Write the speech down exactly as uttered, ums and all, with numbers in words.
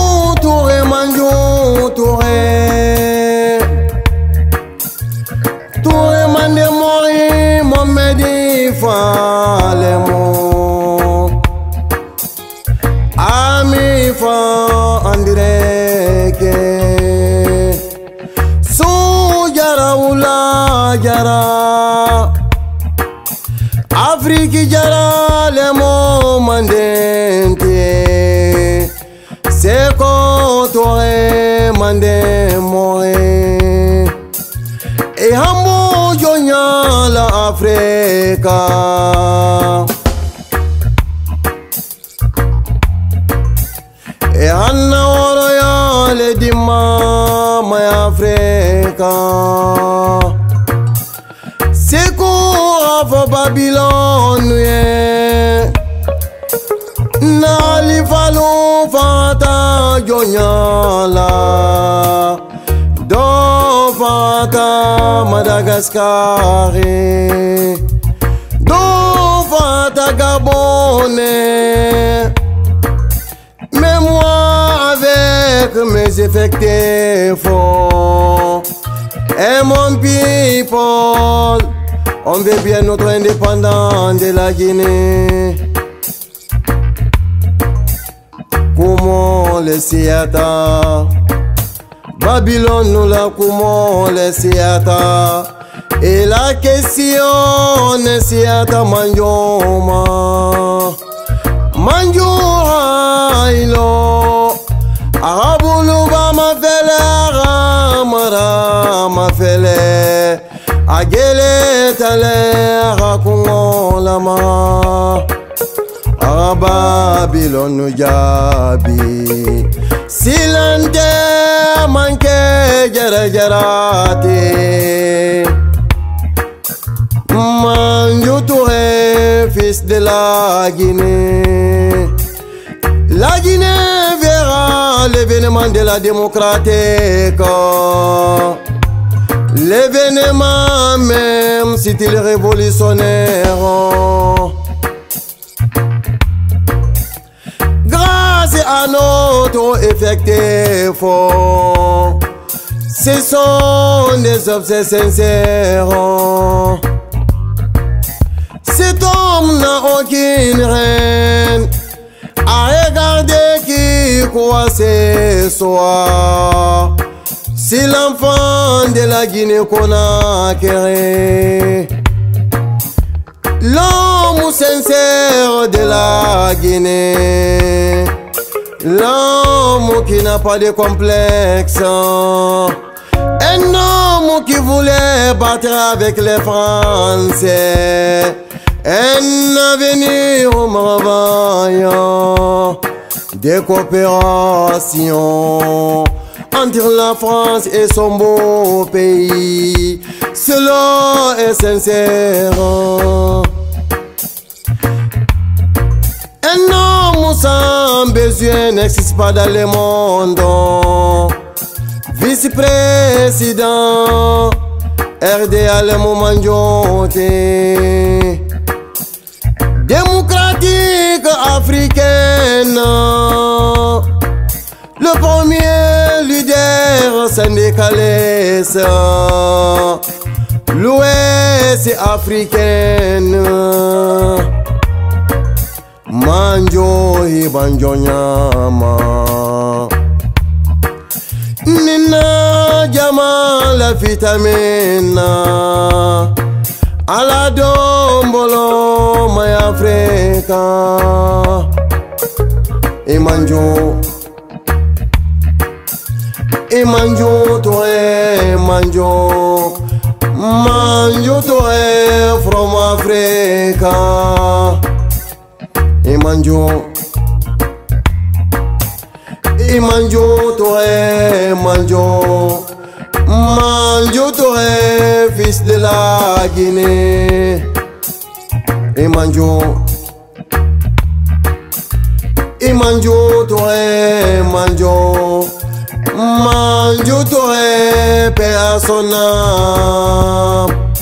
Touré, Manjou Touré. Touré, Mande Mori, Momedi Falemo. Ami Fa Andireke. Su Jara Ula Jara. Afrique Jara Lemo Mandente. Seko Touré Mande Mori. E hambo jonya la Afrika. E hanna oro ya le dima ma Afrika. Seko afo Babylon ye. Na li falo fata jonya la. Do fata Madagascar, do fata Gabon. Mais moi avec mes effectifs et mon people, on veut bien notre indépendance de la Guinée. Comment les siata Babylone nous la comment les siata. Et la question ne siata manjoma. Manjura ilo. Arabulu ba ma fele ramara ma fele. Agele tale rakungo lama. Babylone nous jabi. Silente manke jara jarate. Manjou Touré, fils de la Guinée. La Guinée verra l'événement de la démocratique. L'événement même si il est révolutionnaire. Grâce à notre effectif, ce sont des objets sincères. Cet homme n'a aucune reine à regarder qui croit ce soir. C'est l'enfant de la Guinée qu'on a créé. L'homme sincère de la Guinée. L'homme qui n'a pas de complexe. Un homme qui voulait battre avec les Français. Un avenir merveilleux de coopération entre la France et son beau pays. Cela est sincère. Un homme sans besoin n'existe pas dans le monde. Vice-président R D A le moment démocratique africaine. Le premier leader syndicaliste. L'Ouest africaine. Manjo Ibanjo Nyama. Nina Jama la vitamine. Ala dombolo my Africa. Imanjo Imanjo Touré Manjo. Manjo Touré from Africa. Imanjo Imanjo Touré Manjo. Manjo Touré, fils de la Guinée. Imanjo Imanjo Touré Manjo. Manjo Touré, paix à son âme.